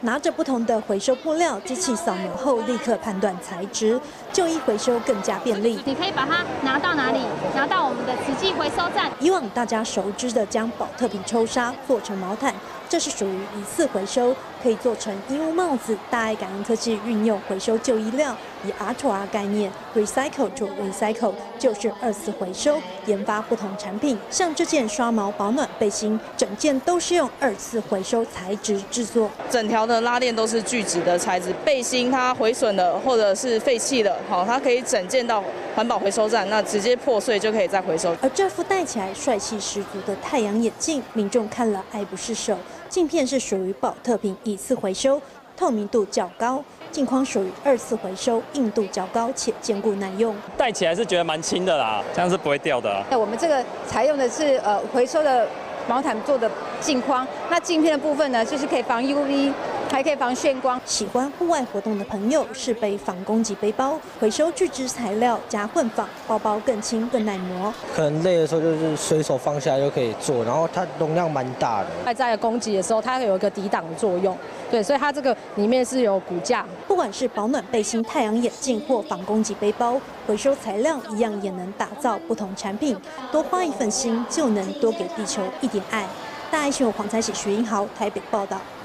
拿着不同的回收布料，机器扫描后立刻判断材质，旧衣回收更加便利。 你可以把它拿到哪里？拿到我们的慈济回收站。 以往大家熟知的将保特瓶抽纱做成毛毯，这是属于一次回收，可以做成衣物帽子。大爱感恩科技运用回收旧衣料，以 R2R 概念 ，recycle to recycle 就是2次回收，研发不同产品。像这件刷毛保暖背心，整件都是用2次回收材质制作， 整条的拉链都是聚酯的材质。背心它毁损了或者是废弃了，好，它可以整件到环保回收站，那直接破碎就可以再回收。 而这副戴起来帅气十足的太阳眼镜，民众看了爱不释手。镜片是属于保特瓶1次回收，透明度较高；镜框属于2次回收，硬度较高且坚固耐用。 戴起来是觉得蛮轻的啦，这样是不会掉的啊。 我们这个采用的是回收的毛毯做的镜框，那镜片的部分呢，就是可以防 UV。还可以防眩光。 喜欢户外活动的朋友是背防攻击背包，回收聚酯材料加混纺，包包更轻更耐磨。 可能累的时候就是随手放下就可以做，然后它容量蛮大的。 在攻击的时候，它有一个抵挡的作用，对，所以它这个里面是有骨架。 不管是保暖背心、太阳眼镜或防攻击背包，回收材料一样也能打造不同产品。多花一份心，就能多给地球一点爱。大爱新闻黄彩喜、徐英豪台北报道。